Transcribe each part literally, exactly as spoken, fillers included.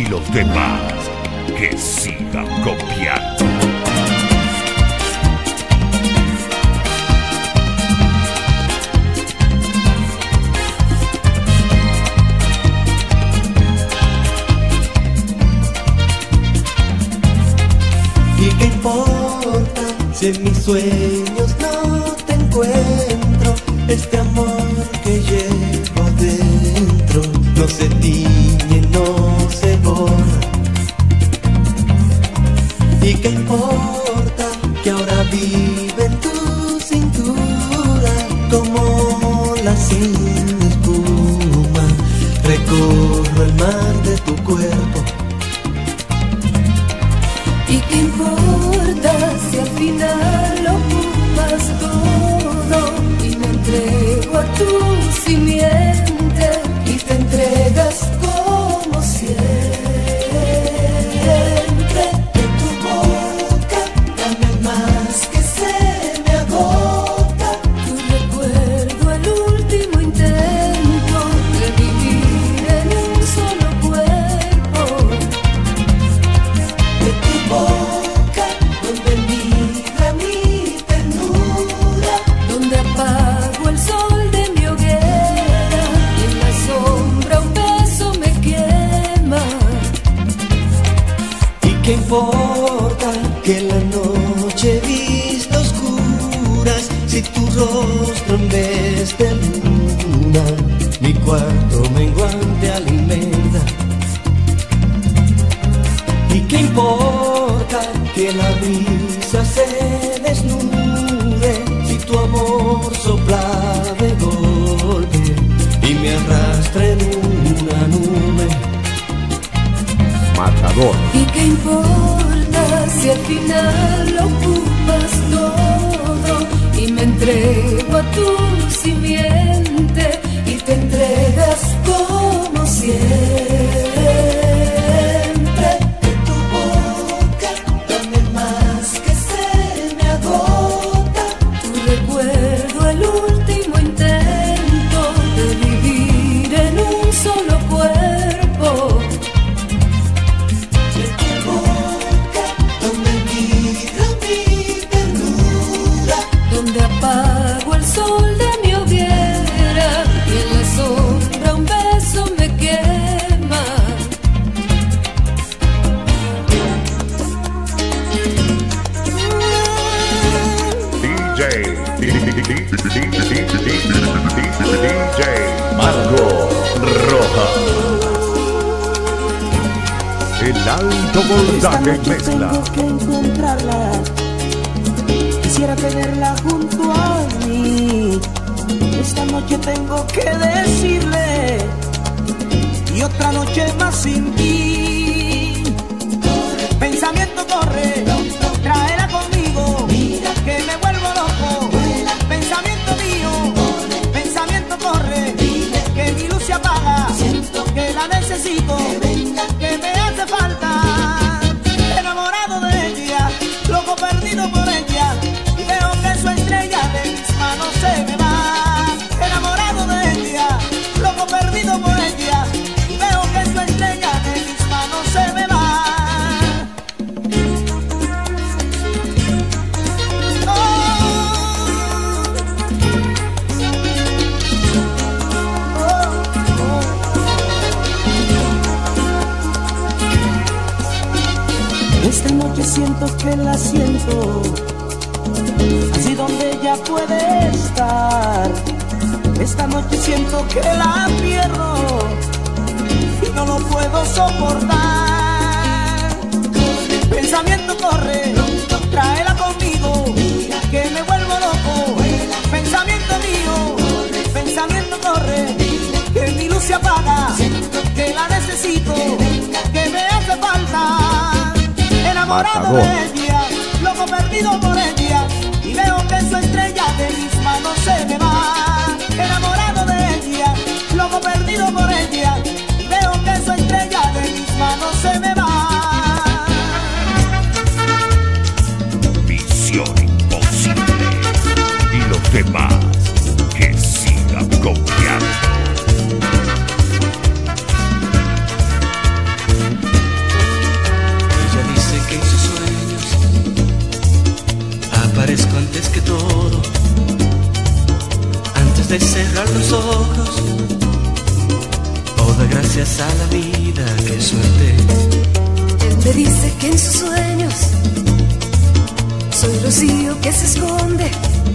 y los demás que sigan copiando. ¿Y qué importa si en mis sueños no te encuentro? Este amor que llevo dentro no se tiñe, no se borra. ¿Y qué importa que ahora vive en tu cintura como la sin espuma? Recorro el mar de tu cuerpo. ¿Y qué importa si al final ocupas todo y me entrego a tu simiente y te entregas como siempre? De tu boca dame más que se me agota. Tu recuerdo el último intento de vivir en un solo cuerpo. De tu boca donde migra mi ternura, donde apago el sol de mi hoguera y en la sombra un beso me quema. ¿Y qué importa que la noche vista oscuras si tu rostro en vez de luna mi cuarto menguante alimenta? ¿Y qué importa que la brisa se desnude si tu amor sopla de golpe y me arrastra en una nube? Matador. ¿Y qué importa si al final ocupas todo y me entrego a tu simiente y te entregas como siempre? De tu boca dame más que se me agota. Tu recuerdo el último intento de vivir en un solo cuerpo. De tu boca donde migra mi ternura, Donde apago el sol de mi hoguera y en la sombra un beso me quema. D J. D J. Marco Roja. El alto voltaje Esta noche mezcla. tengo que encontrarla. Quisiera tenerla junto a mí. Esta noche tengo que decirle y otra noche más sin ti. Pensamiento corre, tráela conmigo. Mira que me vuelvo loco. Pensamiento mío, pensamiento corre. Que mi luz se apaga. Siento que la necesito, que me hace falta. Enamorado de ella, loco perdido por ella, y veo que su estrella de mis manos se me va. Enamorado de ella, loco perdido por ella, y veo que su estrella de mis manos se me va. Esta noche siento que la siento, así donde ella puede estar. Esta noche siento que la pierdo y no lo puedo soportar. Pensamiento corre, tráela conmigo, que me vuelvo loco. Pensamiento mío, pensamiento corre, que mi luz se apaga, que la necesito, que me hace falta. Enamorado Matador. de ella, loco perdido por ella, y veo que su estrella de mis manos se me va. Enamorado de ella, loco perdido por ella, y veo que su estrella de mis manos se me va. Misión imposible. Y los demás que sigan copiando. los ojos. Oh, da gracias a la vida, qué suerte. Él me dice que en sus sueños soy rocío que se esconde,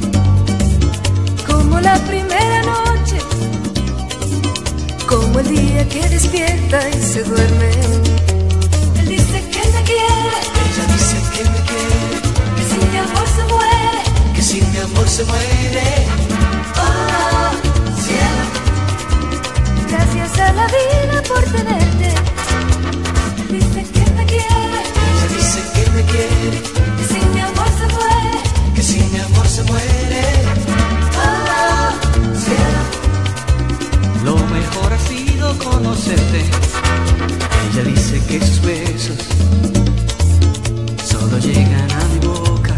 como la primera noche, como el día que despierta y se duerme. Él dice que me quiere, Ella dice que me quiere, que sin mi amor se muere, que sin mi amor se muere. oh, cielo. Gracias a la vida por tenerte. Él dice que me quiere, Ella dice que me quiere, que sin mi amor se muere, que sin mi amor se muere. oh, cielo. Lo mejor ha sido conocerte. Ella dice que sus besos solo llegan a mi boca,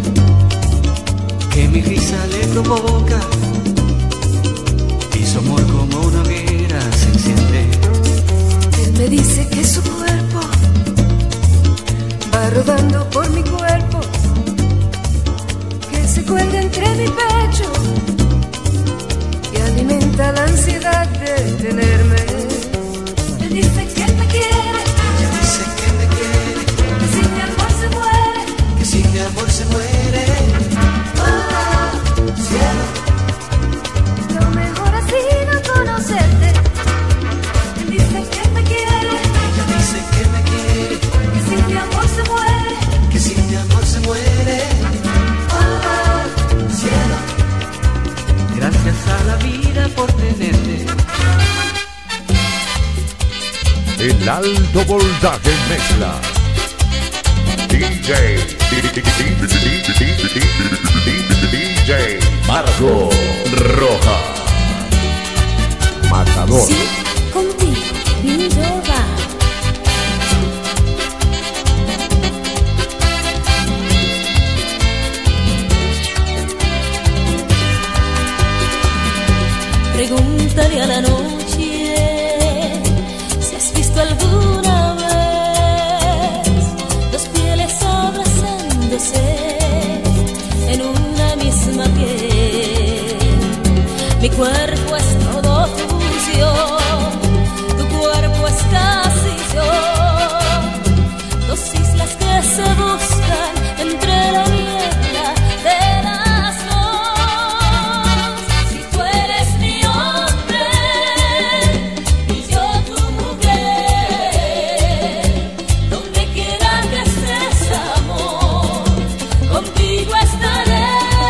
que mi risa le provoca y su amor como una hoguera se enciende. Él me dice que su cuerpo va rodando por mi cuerpo, que se cuelga entre mi pecho y alimenta la ansiedad de tenerme. Él dice que me quiere, Ella dice que me quiere, que sin mi amor se muere, que sin mi amor se muere. oh, cielo. Lo mejor ha sido conocerte. Él dice que me quiere, Ella dice que me quiere, que sin mi amor se muere, que sin mi amor se muere. oh, cielo. Gracias a la vida por tenerte. El alto voltaje mezcla. D J. D J Marco Roja. Matador. Sí, contigo, mi yoga. Pregúntale a la noche si has visto alguna vez dos pieles abrazándose en una misma piel. Mi cuerpo es todo tuyo, tu cuerpo es casi yo. Dos islas que se buscan entre la niebla de las dos. Si tú eres mi hombre y yo tu mujer, donde quiera que estés, amor, contigo estaré.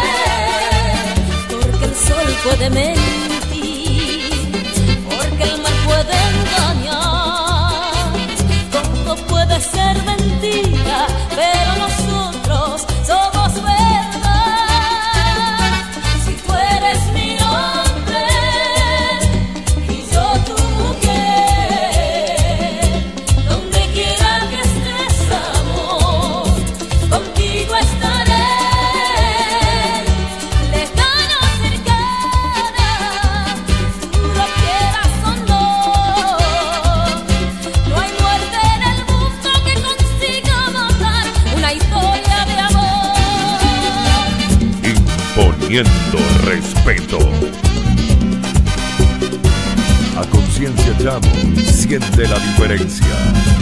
Porque el sol puede mentir, porque el mar puede engañar, todo puede ser mentira, pero nosotros somos verdad. Si tú eres mi hombre y yo tu mujer, donde quiera que estés, amor, contigo estaré. Lejano o cercana, tú lo quieras o no, no hay muerte en el mundo que consiga matar una historia de amor. Imponiendo respeto. A conciencia llamo, siente la diferencia.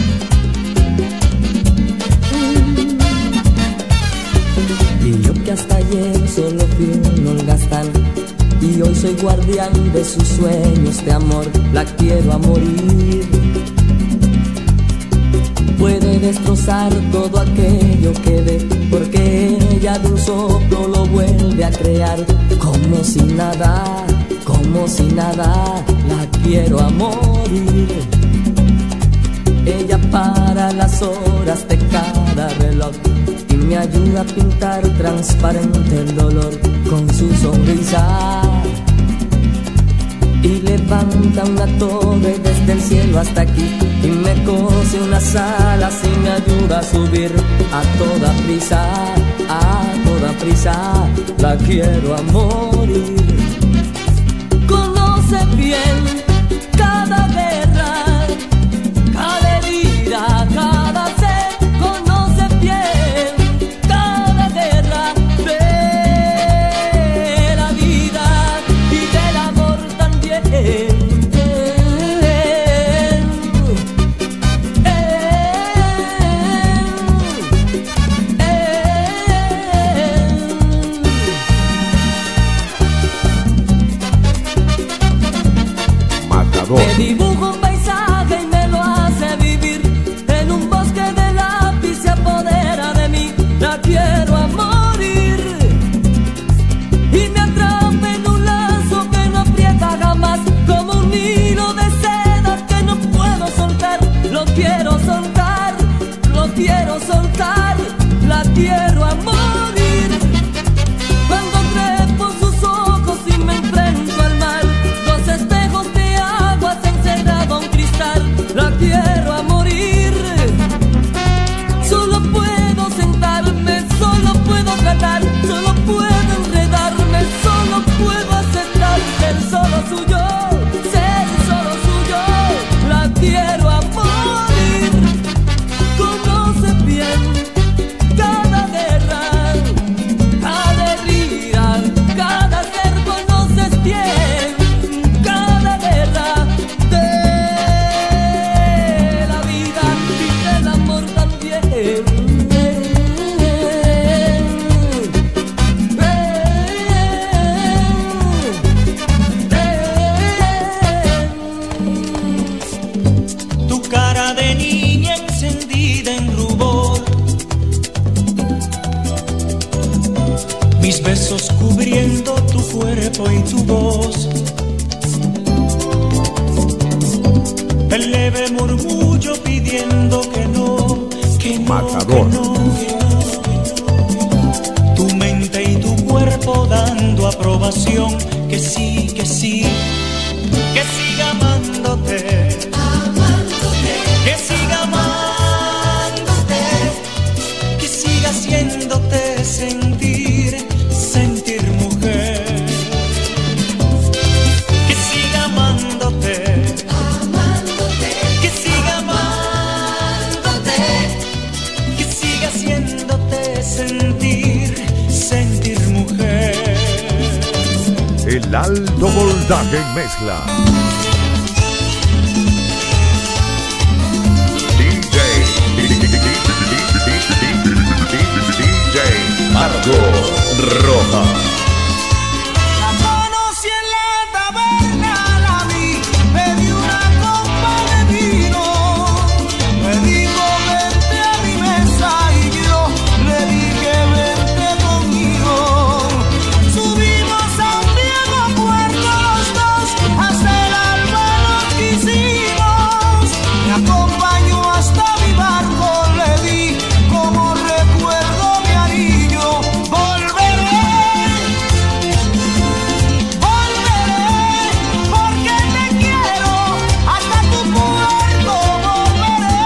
Y yo que hasta ayer solo fui un holgazán, y hoy soy guardián de sus sueños de amor, la quiero a morir. Puede destrozar todo aquello que ve, porque ella de un soplo lo vuelve a crear. Como si nada, como si nada, la quiero a morir. Ella para las horas de cada reloj y me ayuda a pintar transparente el dolor con su sonrisa. Y levanta una torre desde el cielo hasta aquí y me cose unas alas y me ayuda a subir a toda prisa, a toda prisa, la quiero a morir. Conoce bien cada guerra, cada herida, cada sed, conoce bien cada guerra de la vida y del amor. mis besos cubriendo tu cuerpo y tu voz. El leve murmullo pidiendo que no, que no, Matador. que no, que no, que no. Tu mente y tu cuerpo dando aprobación, que sí, que sí, que siga amándote, amándote, que siga amándote, que siga haciéndote sentir, sentir mujer, que siga amándote, amándote, que siga amándote, que siga haciéndote sentir, sentir mujer. El alto voltaje en mezcla. D J D J Marco Roja. La conocí en la taberna, la vi, me dio una copa de vino, me dijo vente a mi mesa y yo le dije vente conmigo. Subimos a un viejo puerto los dos, hasta el alba nos quisimos. Me acompañó hasta mi barco, le di como recuerdo mi cariño. Volveré, volveré, porque te quiero, hasta tu puerto volveré.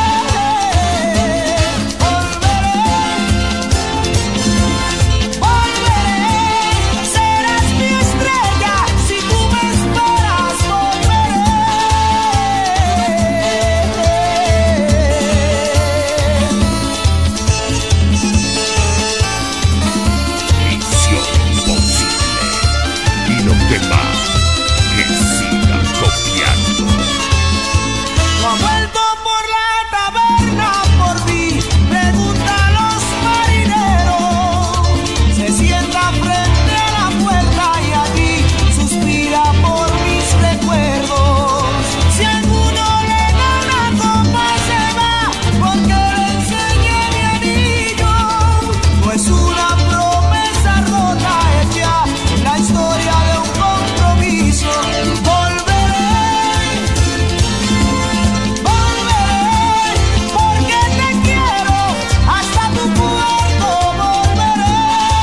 Volveré, volveré, serás mi estrella, si tú me esperas volveré. Misión imposible. Y los demás que sigan copiando. No ha vuelto por la taberna por mí, pregunta a los marineros. Se sienta frente a la puerta y allí suspira por mis recuerdos. Si alguno le da una copa se va, porque le enseñé mi anillo. No es una promesa rota, es ya la historia de un compromiso. Volveré, volveré, porque te quiero, hasta tu puerto volveré.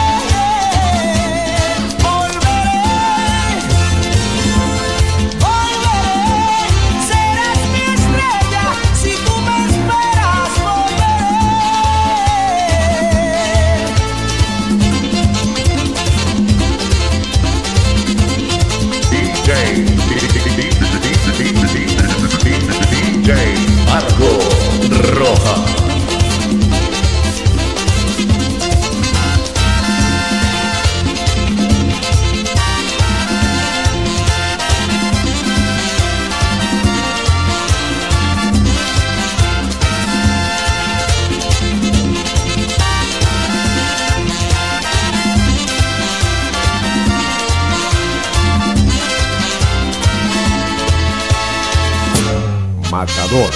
Volveré, volveré, serás mi estrella, si tú me esperas volveré. D J D J Marco Roja. Matador.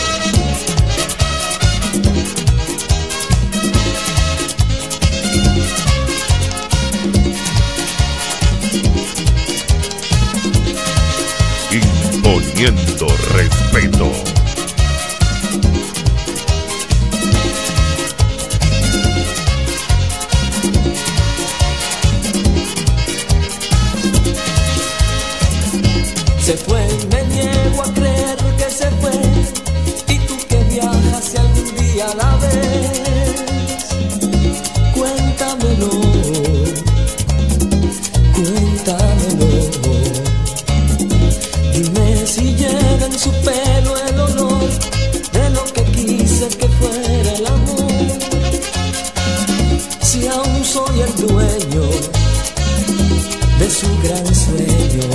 Imponiendo respeto. Se fue, me niego a creer que se fue. Y tú que viajas si algún día la ves, cuéntamelo, cuéntamelo. Dime si llega en su pelo el olor de lo que quise que fuera el amor. Si aún soy el dueño de su gran sueño.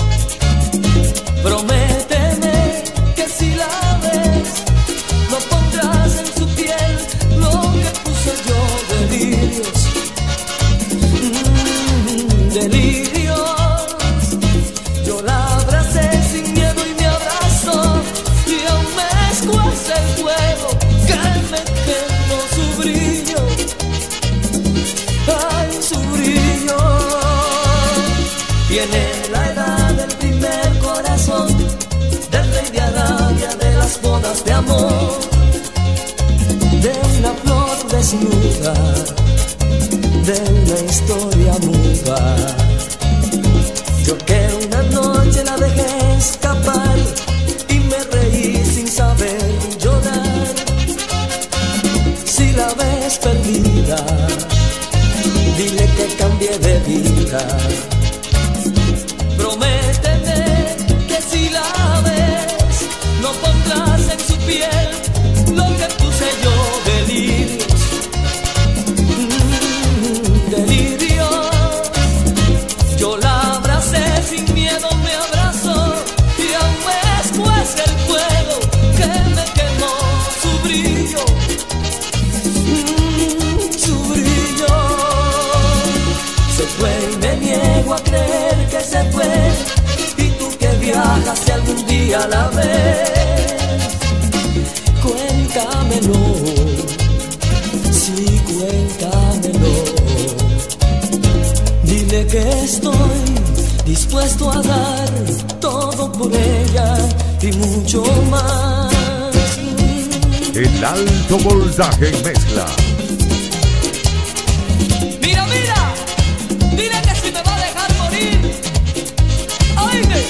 Prométeme que si la ves, no pondrás en su piel lo que puse yo, delirios, mm, delirios. Yo la abracé sin miedo y me abrazó, y aún me escuece el fuego que me quemó su brillo, ay, su brillo. perdida de una historia muda. Yo que una noche la dejé escapar y me reí sin saber llorar. Si la ves perdida, dile que cambié de vida. Prométeme que si la ves, no pondrás en su piel lo que puse yo, delirios, mm, delirios. Yo la abracé sin miedo, me abrazó y aún después el fuego que me quemó su brillo, mm, su brillo. Se fue y me niego a creer que se fue, y tú que viajas si algún día la ves, cuéntamelo, sí, cuéntamelo. Dile que estoy dispuesto a dar todo por ella y mucho más. El alto voltaje en mezcla. Mira, mira, dile que si me va a dejar morir, oíme.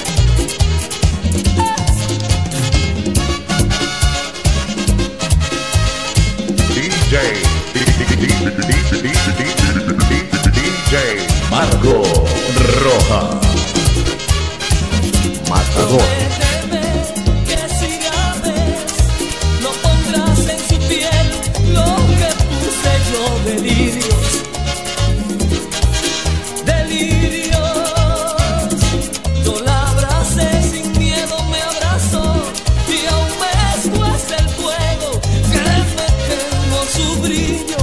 D J D J Marco Roja Matador. Prométeme que si la ves, no pondrás en su piel lo que puse yo, delirios, delirios. Yo la abracé sin miedo, me abrazó y aún después el fuego que me quemó su brillo,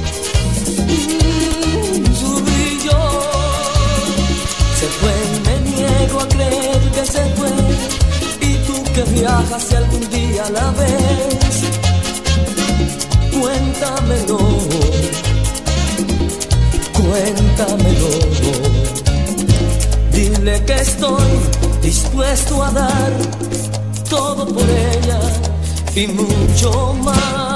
mm, su brillo. Se fue y me niego a creer que se fue, y tú que viajas si algún día la ves, cuéntamelo, cuéntamelo. Dile que estoy dispuesto a dar todo por ella y mucho más.